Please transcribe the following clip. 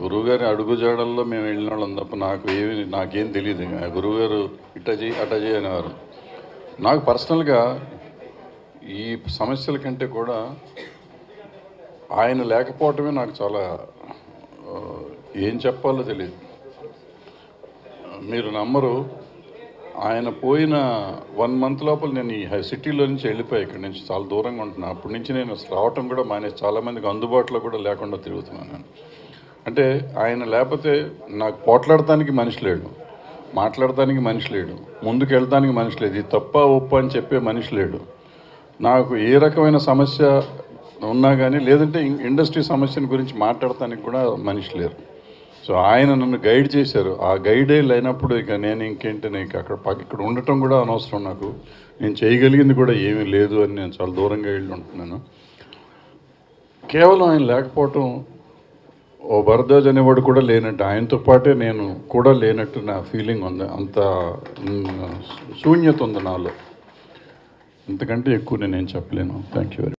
గురువుగారి అడుగుజాడల్లో మేము వెళ్ళిన వాళ్ళం తప్ప నాకేం తెలియదు. గురువుగారు ఇటజీ అటజీ అనేవారు. నాకు పర్సనల్గా ఈ సమస్యల కంటే కూడా ఆయన లేకపోవటమే నాకు చాలా ఏం చెప్పాలో తెలియదు. మీరు నమ్మరు, ఆయన పోయిన 1 month లోపల నేను ఈ సిటీలో నుంచి వెళ్ళిపోయి ఇక్కడి నుంచి చాలా దూరంగా ఉంటున్నాను. అప్పటి నుంచి నేను రావటం కూడా మానేసి చాలామందికి అందుబాటులో కూడా లేకుండా తిరుగుతున్నాను నేను. అంటే ఆయన లేకపోతే నాకు పోట్లాడటానికి మనిషి లేడు, మాట్లాడటానికి మనిషి లేడు, ముందుకు వెళ్ళడానికి మనిషి లేదు, ఇది తప్ప ఒప్ప అని చెప్పే మనిషి లేడు. నాకు ఏ రకమైన సమస్య ఉన్నా కానీ లేదంటే ఇండస్ట్రీ సమస్యల గురించి మాట్లాడటానికి కూడా మనిషి లేరు. సో ఆయన నన్ను గైడ్ చేశారు. ఆ గైడే లేనప్పుడు ఇక నేను ఇంకేంటి, నీకు ఇక్కడ ఉండటం కూడా అనవసరం, నాకు నేను చేయగలిగింది కూడా ఏమీ లేదు అని నేను చాలా దూరంగా వెళ్ళి ఉంటున్నాను. కేవలం ఆయన లేకపోవటం, ఓ భరద్వాజ్ అనేవాడు కూడా లేనట్టు, ఆయనతో పాటే నేను కూడా లేనట్టు నా ఫీలింగ్ ఉంది. అంత శూన్యత ఉంది నాలో. ఇంతకంటే ఎక్కువ నేనేం చెప్పలేను. Thank you.